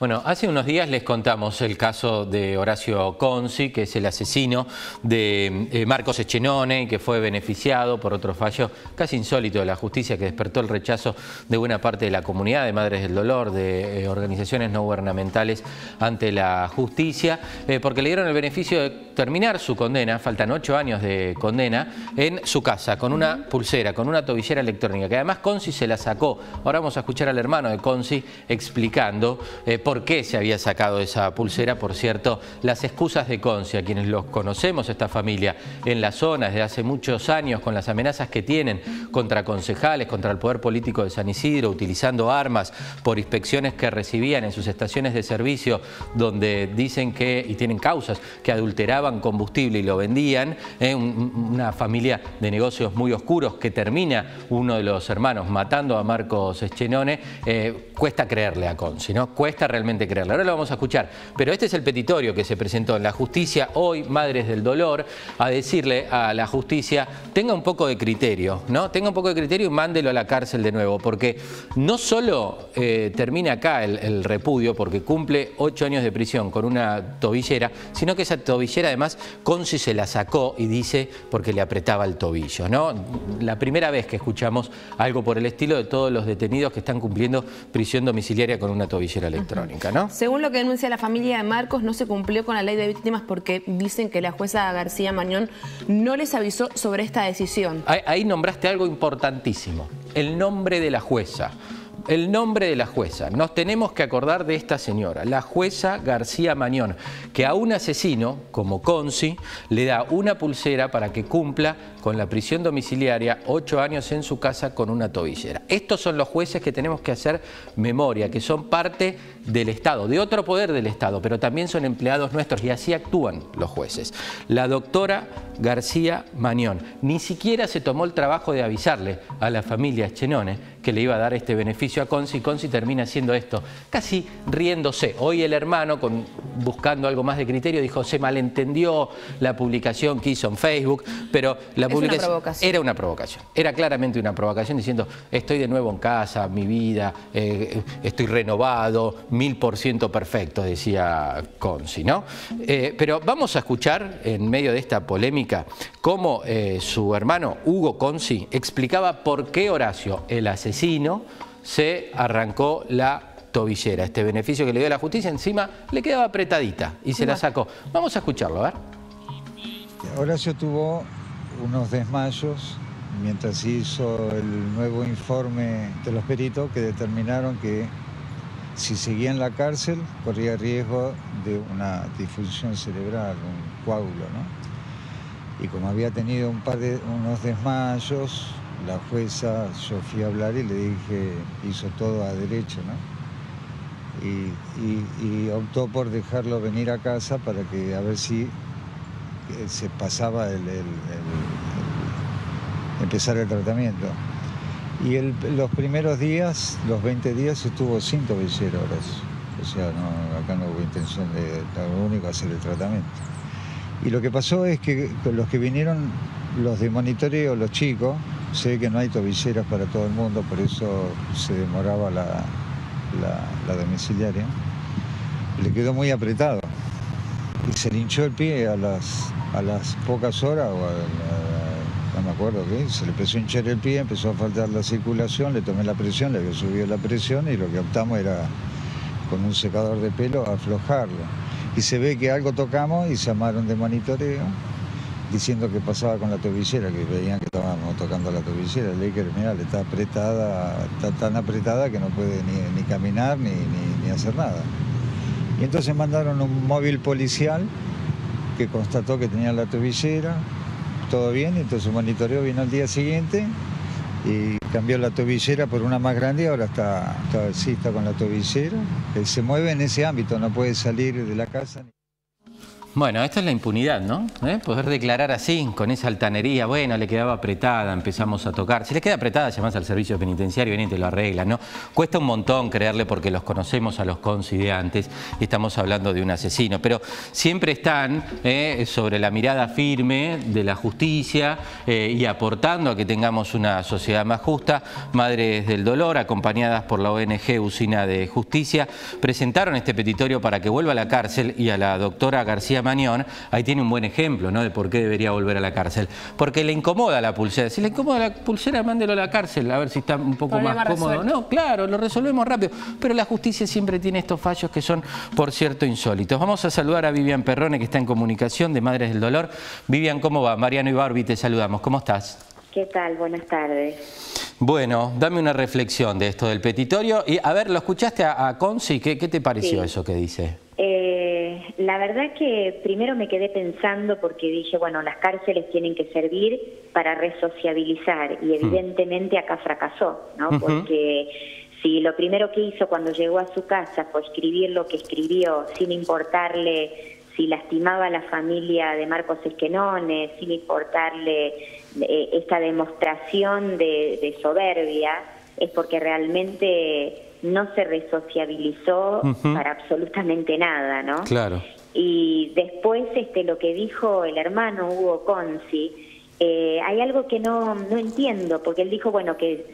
Bueno, hace unos días les contamos el caso de Horacio Consi, que es el asesino de Marcos Echenone y que fue beneficiado por otro fallo casi insólito de la justicia que despertó el rechazo de buena parte de la comunidad, de Madres del Dolor, de organizaciones no gubernamentales ante la justicia, porque le dieron el beneficio de terminar su condena, faltan 8 años de condena, en su casa, con una pulsera, con una tobillera electrónica, que además Consi se la sacó. Ahora vamos a escuchar al hermano de Consi explicando por qué se había sacado esa pulsera. Por cierto, las excusas de Consi, a quienes los conocemos, esta familia en la zona desde hace muchos años, con las amenazas que tienen contra concejales, contra el poder político de San Isidro, utilizando armas por inspecciones que recibían en sus estaciones de servicio, donde dicen que, y tienen causas, que adulteraban combustible y lo vendían, una familia de negocios muy oscuros que termina uno de los hermanos matando a Marcos Echenone. Cuesta creerle a Consi, ¿no? Cuesta realmente creerle. Ahora lo vamos a escuchar, pero este es el petitorio que se presentó en la justicia hoy, Madres del Dolor, a decirle a la justicia: tenga un poco de criterio, ¿no? Tenga un poco de criterio y mándelo a la cárcel de nuevo, porque no solo termina acá el repudio, porque cumple 8 años de prisión con una tobillera, sino que esa tobillera además Consi se la sacó y dice porque le apretaba el tobillo, ¿no? La primera vez que escuchamos algo por el estilo de todos los detenidos que están cumpliendo prisión domiciliaria con una tobillera electrónica, ¿no? Según lo que denuncia la familia de Marcos, no se cumplió con la ley de víctimas porque dicen que la jueza García Mañón no les avisó sobre esta decisión. Ahí nombraste algo importantísimo, el nombre de la jueza. El nombre de la jueza. Nos tenemos que acordar de esta señora, la jueza García Mañón, que a un asesino como Consi le da una pulsera para que cumpla con la prisión domiciliaria 8 años en su casa con una tobillera. Estos son los jueces que tenemos que hacer memoria, que son parte del Estado, de otro poder del Estado, pero también son empleados nuestros y así actúan los jueces. La doctora García Mañón ni siquiera se tomó el trabajo de avisarle a la familia Echenone que le iba a dar este beneficio a Consi. Consi termina haciendo esto, casi riéndose. Hoy el hermano, buscando algo más de criterio, dijo: se malentendió la publicación que hizo en Facebook, pero la publicación era una provocación. Era claramente una provocación, diciendo: estoy de nuevo en casa, mi vida, estoy renovado, 1000% perfecto, decía Consi, ¿no? Pero vamos a escuchar, en medio de esta polémica, cómo su hermano Hugo Consi explicaba por qué Horacio, el asesino, se arrancó la tobillera. Este beneficio que le dio la justicia, encima le quedaba apretadita y se la sacó. Vamos a escucharlo, a ver. Horacio tuvo unos desmayos mientras hizo el nuevo informe de los peritos que determinaron que si seguía en la cárcel corría riesgo de una disfunción cerebral, un coágulo, ¿no? Y como había tenido unos desmayos, la jueza, yo fui a hablar y le dije, hizo todo a derecho, ¿no? Y optó por dejarlo venir a casa para que a ver si se pasaba empezar el tratamiento. Y los primeros días, los 20 días, estuvo sin tobillera, Horacio. O sea, acá no hubo intención de lo único hacer el tratamiento. Y lo que pasó es que los que vinieron, los de monitoreo, los chicos, sé que no hay tobilleras para todo el mundo, por eso se demoraba la domiciliaria. Le quedó muy apretado y se le hinchó el pie a las pocas horas, no me acuerdo qué, se le empezó a hinchar el pie, empezó a faltar la circulación, le tomé la presión, le había subido la presión y lo que optamos era con un secador de pelo aflojarlo. Y se ve que algo tocamos y se llamaron de monitoreo diciendo que pasaba con la tobillera, que veían que estábamos tocando la tobillera. Le dije: mira, le está apretada, está tan apretada que no puede ni caminar ni hacer nada. Y entonces mandaron un móvil policial que constató que tenía la tobillera, todo bien, y entonces el monitoreo vino al día siguiente y cambió la tobillera por una más grande y ahora está con la tobillera. Él se mueve en ese ámbito, no puede salir de la casa. Bueno, esto es la impunidad, ¿no? Poder declarar así, con esa altanería. Bueno, le quedaba apretada, empezamos a tocar. Si le queda apretada, llamás al servicio penitenciario, viene y te lo arreglan, ¿no? Cuesta un montón creerle porque los conocemos a los consi de antes y estamos hablando de un asesino. Pero siempre están sobre la mirada firme de la justicia y aportando a que tengamos una sociedad más justa. Madres del Dolor, acompañadas por la ONG Usina de Justicia, presentaron este petitorio para que vuelva a la cárcel, y a la doctora García Mañón, ahí tiene un buen ejemplo, ¿no?, de por qué debería volver a la cárcel. Porque le incomoda la pulsera. Si le incomoda la pulsera, mándelo a la cárcel, a ver si está un poco más cómodo. Resuelto. No, claro, lo resolvemos rápido. Pero la justicia siempre tiene estos fallos que son, por cierto, insólitos. Vamos a saludar a Vivian Perrone, que está en comunicación de Madres del Dolor. Vivian, ¿cómo va? Mariano y Barbie, te saludamos. ¿Cómo estás? ¿Qué tal? Buenas tardes. Bueno, dame una reflexión de esto del petitorio. Y a ver, ¿lo escuchaste a Consi? ¿Qué te pareció eso que dice? La verdad que primero me quedé pensando, porque dije, bueno, las cárceles tienen que servir para resociabilizar, y evidentemente acá fracasó, ¿no? Porque si lo primero que hizo cuando llegó a su casa fue escribir lo que escribió, sin importarle si lastimaba a la familia de Marcos Esquenone, sin importarle esta demostración de soberbia, es porque realmente no se resociabilizó para absolutamente nada, ¿no? Claro. Y después lo que dijo el hermano Hugo Consi, hay algo que no entiendo, porque él dijo, bueno, que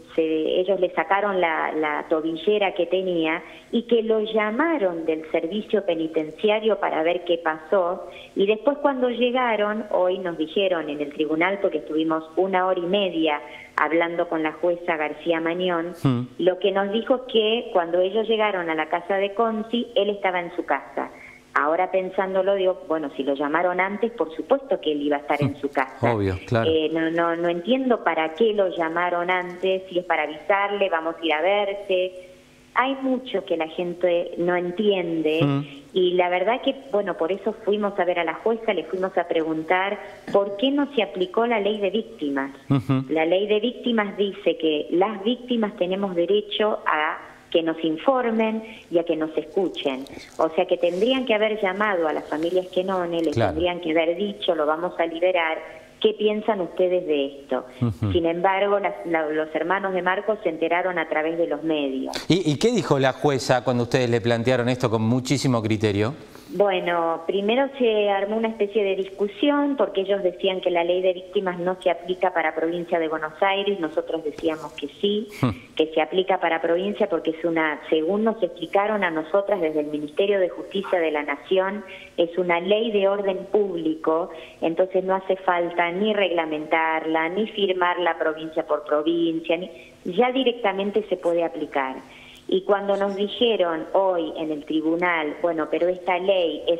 ellos le sacaron la tobillera que tenía y que lo llamaron del servicio penitenciario para ver qué pasó, y después cuando llegaron, hoy nos dijeron en el tribunal, porque estuvimos 1 hora y media hablando con la jueza García Mañón, lo que nos dijo es que cuando ellos llegaron a la casa de Consi, él estaba en su casa. Ahora pensándolo, digo, bueno, si lo llamaron antes, por supuesto que él iba a estar en su casa. Obvio, claro. No entiendo para qué lo llamaron antes, si es para avisarle, vamos a ir a verse. Hay mucho que la gente no entiende, y la verdad que, bueno, por eso fuimos a ver a la jueza, le fuimos a preguntar por qué no se aplicó la ley de víctimas. La ley de víctimas dice que las víctimas tenemos derecho a que nos informen y a que nos escuchen. O sea que tendrían que haber llamado a las familias Esquenone, les tendrían que haber dicho, lo vamos a liberar, ¿qué piensan ustedes de esto? Sin embargo, los hermanos de Marcos se enteraron a través de los medios. ¿Y qué dijo la jueza cuando ustedes le plantearon esto con muchísimo criterio? Bueno, primero se armó una especie de discusión, porque ellos decían que la ley de víctimas no se aplica para provincia de Buenos Aires, nosotros decíamos que sí, que se aplica para provincia porque es según nos explicaron a nosotras desde el Ministerio de Justicia de la Nación, es una ley de orden público, entonces no hace falta ni reglamentarla, ni firmarla provincia por provincia, ya directamente se puede aplicar. Y cuando nos dijeron hoy en el tribunal, bueno, pero esta ley es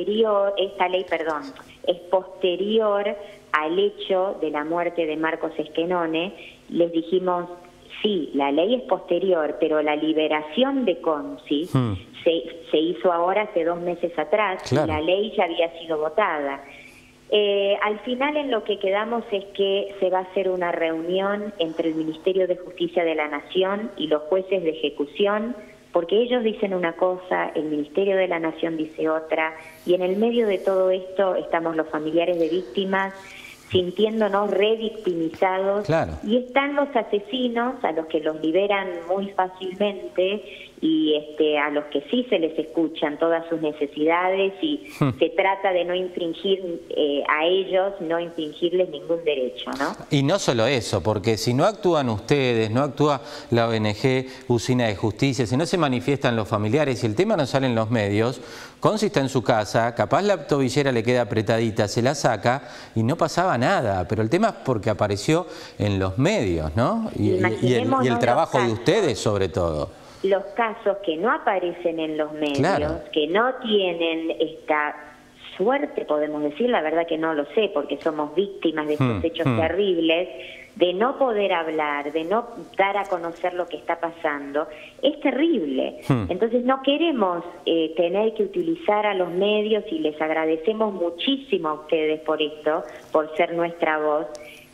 posterior al hecho de la muerte de Marcos Esquenone, les dijimos, sí, la ley es posterior, pero la liberación de Consi se hizo ahora hace 2 meses atrás, y la ley ya había sido votada. Al final en lo que quedamos es que se va a hacer una reunión entre el Ministerio de Justicia de la Nación y los jueces de ejecución, porque ellos dicen una cosa, el Ministerio de la Nación dice otra, y en el medio de todo esto estamos los familiares de víctimas sintiéndonos revictimizados, y están los asesinos a los que los liberan muy fácilmente, y a los que sí se les escuchan todas sus necesidades, y se trata de no infringir a ellos, no infringirles ningún derecho, ¿no? Y no solo eso, porque si no actúan ustedes, no actúa la ONG Usina de Justicia, si no se manifiestan los familiares, si el tema no sale en los medios, Consi está en su casa, capaz la tobillera le queda apretadita, se la saca y no pasaba nada, pero el tema es porque apareció en los medios, ¿no? Y el trabajo de ustedes sobre todo. Los casos que no aparecen en los medios, que no tienen esta suerte, podemos decir, la verdad que no lo sé, porque somos víctimas de estos hechos terribles, de no poder hablar, de no dar a conocer lo que está pasando, es terrible. Entonces no queremos tener que utilizar a los medios, y les agradecemos muchísimo a ustedes por esto, por ser nuestra voz,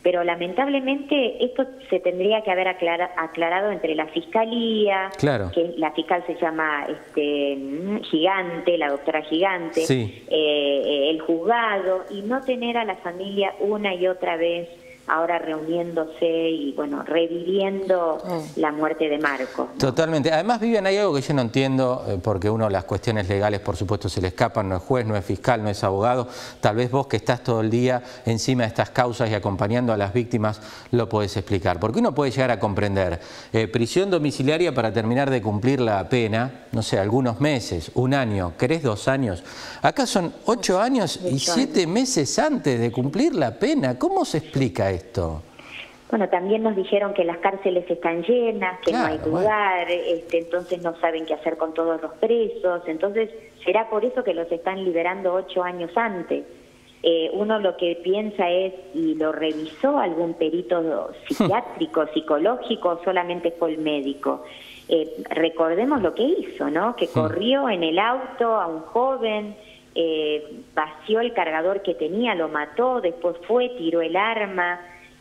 pero lamentablemente esto se tendría que haber aclarado entre la Fiscalía, claro, que la fiscal se llama Gigante, la doctora Gigante, sí, el juzgado, y no tener a la familia una y otra vez ahora reuniéndose y, bueno, reviviendo la muerte de Marcos, ¿no? Totalmente. Además, Vivian, hay algo que yo no entiendo, porque uno las cuestiones legales, por supuesto, se le escapan, no es juez, no es fiscal, no es abogado. Tal vez vos, que estás todo el día encima de estas causas y acompañando a las víctimas, lo podés explicar. Porque uno puede llegar a comprender prisión domiciliaria para terminar de cumplir la pena, no sé, algunos meses, un año, ¿querés 2 años? Acá son 8 años y 7 meses antes de cumplir la pena. ¿Cómo se explica esto? Bueno, también nos dijeron que las cárceles están llenas, que claro, no hay lugar, entonces no saben qué hacer con todos los presos, entonces será por eso que los están liberando 8 años antes. Uno lo que piensa es, ¿y lo revisó algún perito psiquiátrico, psicológico, o solamente fue el médico? Recordemos lo que hizo, ¿no? Que corrió en el auto a un joven, vació el cargador que tenía, lo mató, después tiró el arma,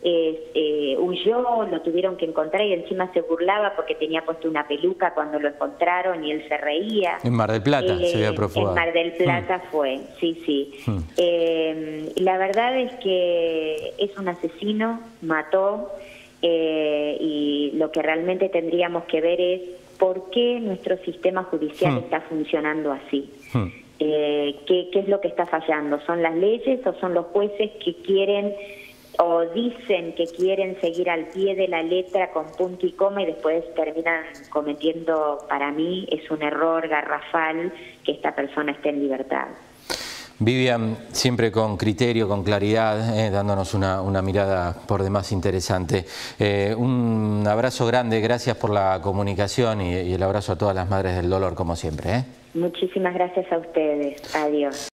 huyó, lo tuvieron que encontrar y encima se burlaba porque tenía puesto una peluca cuando lo encontraron y él se reía. En Mar del Plata se había profugado. En Mar del Plata fue, sí. La verdad es que es un asesino, mató, y lo que realmente tendríamos que ver es por qué nuestro sistema judicial está funcionando así. ¿Qué es lo que está fallando? ¿Son las leyes o son los jueces que quieren o dicen que quieren seguir al pie de la letra con punto y coma y después terminan cometiendo, para mí, es un error garrafal que esta persona esté en libertad? Vivian, siempre con criterio, con claridad, dándonos una mirada por demás interesante. Un abrazo grande, gracias por la comunicación y el abrazo a todas las madres del dolor, como siempre. Muchísimas gracias a ustedes. Adiós.